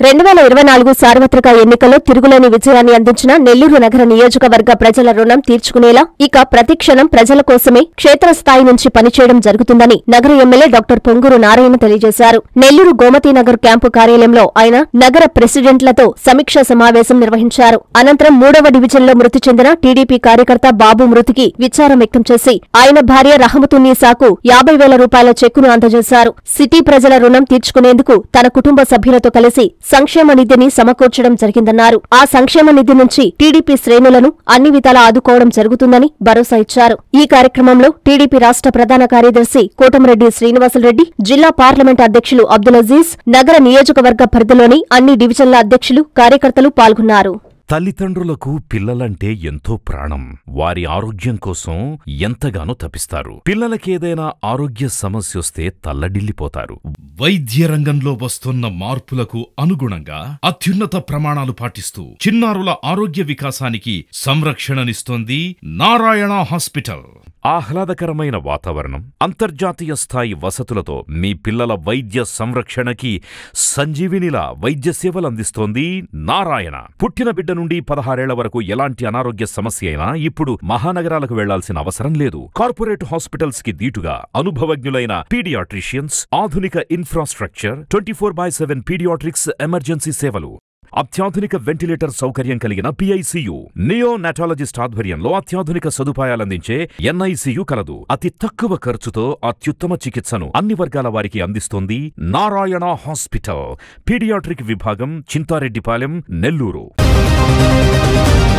2024 సార్వత్రిక ఎన్నికల్లో తిరుగులేని విజయాన్ని అందించిన నెల్లూరు నగర నియోజకవర్గ ప్రజల రుణం తీర్చుకునేలా ఇక ప్రతిక్షణం ప్రజల కోసమే క్షేత్రస్థాయి నుంచి పనిచేయడం జరుగుతుందని నగర ఎమ్మెల్యే డాక్టర్ పొంగూరు నారాయణ తెలియజేశారు. నెల్లూరు గోమతీనగర్ క్యాంపు కార్యాలయంలో ఆయన నగర ప్రెసిడెంట్లతో సమీక్షా సమావేశం నిర్వహించారు. అనంతరం 3వ డివిజన్లో మృతి చెందిన టీడీపీ కార్యకర్త బాబు మృతికి విచారం వ్యక్తం చేసి ఆయన భార్య రహమతున్నీసాకు 50,000 రూపాయల చెక్కును అందజేశారు. సిటీ ప్రజల రుణం తీర్చుకునేందుకు తన కుటుంబ సభ్యులతో కలిసి సంక్షేమ నిధిని సమకూర్చడం జరిగిందన్నారు. ఆ సంక్షేమ నిధి నుంచి టీడీపీ శ్రేణులను అన్ని విధాలా ఆదుకోవడం జరుగుతుందని భరోసా ఇచ్చారు. ఈ కార్యక్రమంలో టీడీపీ రాష్ట్ర ప్రధాన కార్యదర్శి కోటంరెడ్డి శ్రీనివాసులరెడ్డి, జిల్లా పార్లమెంట్ అధ్యక్షులు అబ్దుల్ అజీజ్, నగర నియోజకవర్గ పరిధిలోని అన్ని డివిజన్ల అధ్యక్షులు, కార్యకర్తలు పాల్గొన్నారు. తల్లిదండ్రులకు పిల్లలంటే ఎంతో ప్రాణం. వారి ఆరోగ్యం కోసం ఎంతగానో తపిస్తారు. పిల్లలకేదైనా ఆరోగ్య సమస్యొస్తే తల్లడిల్లిపోతారు. వైద్య రంగంలో వస్తున్న మార్పులకు అనుగుణంగా అత్యున్నత ప్రమాణాలు పాటిస్తూ చిన్నారుల ఆరోగ్య వికాసానికి సంరక్షణనిస్తోంది నారాయణ హాస్పిటల్. ఆహ్లాదకరమైన వాతావరణం, అంతర్జాతీయ స్థాయి వసతులతో మీ పిల్లల వైద్య సంరక్షణకి సంజీవినిలా వైద్య సేవలందిస్తోంది నారాయణ. పుట్టిన బిడ్డ నుండి 16 ఏళ్ల వరకు ఎలాంటి అనారోగ్య సమస్య అయినా ఇప్పుడు మహానగరాలకు వెళ్లాల్సిన అవసరం లేదు. కార్పొరేట్ హాస్పిటల్స్ కి దీటుగా అనుభవజ్ఞులైన పీడియాట్రిషియన్స్, ఆధునిక ఇన్ఫ్రాస్ట్రక్చర్, 24/7 పీడియాట్రిక్స్ ఎమర్జెన్సీ సేవలు, అత్యాధునిక వెంటిలేటర్ సౌకర్యం కలిగిన పిఐసియు, నియోనాటాలజిస్ట్ ఆధ్వర్యంలో అత్యాధునిక సదుపాయాలందించే ఎన్ఐసియు కలదు. అతి తక్కువ ఖర్చుతో అత్యుత్తమ చికిత్సను అన్ని వర్గాల వారికి అందిస్తోంది నారాయణ హాస్పిటల్. పీడియాట్రిక్ విభాగం, చింతారెడ్డిపాలెం, నెల్లూరు.